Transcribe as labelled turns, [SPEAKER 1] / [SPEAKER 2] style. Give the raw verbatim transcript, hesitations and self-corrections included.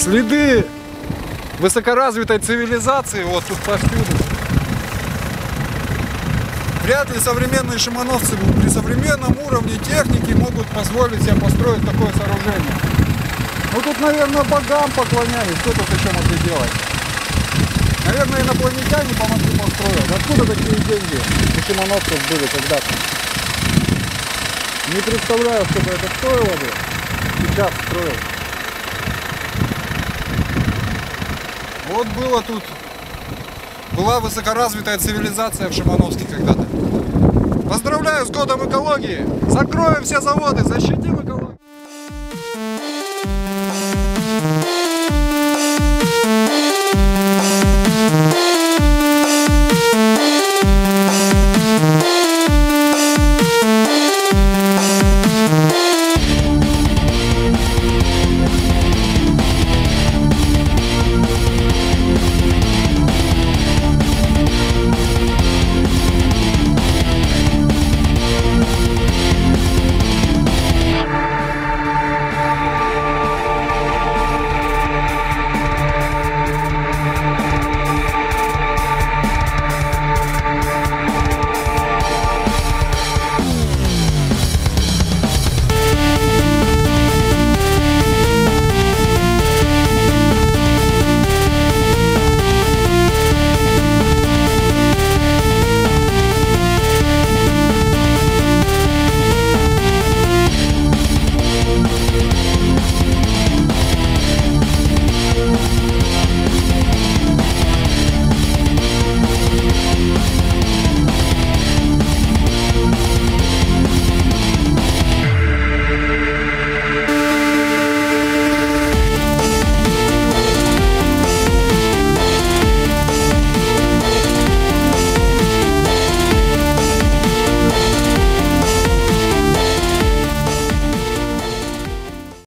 [SPEAKER 1] Следы высокоразвитой цивилизации вот тут повсюду. Вряд ли современные шимановцы при современном уровне техники могут позволить себе построить такое сооружение. Ну тут, наверное, богам поклонялись. Что тут еще могли делать? Наверное, инопланетяне помогли построить. Откуда такие деньги у шимановцев были когда-то? Не представляю, сколько это стоило бы сейчас строить. Вот было тут, была высокоразвитая цивилизация в Шимановске когда-то. Поздравляю с годом экологии! Закроем все заводы, защитим экологию!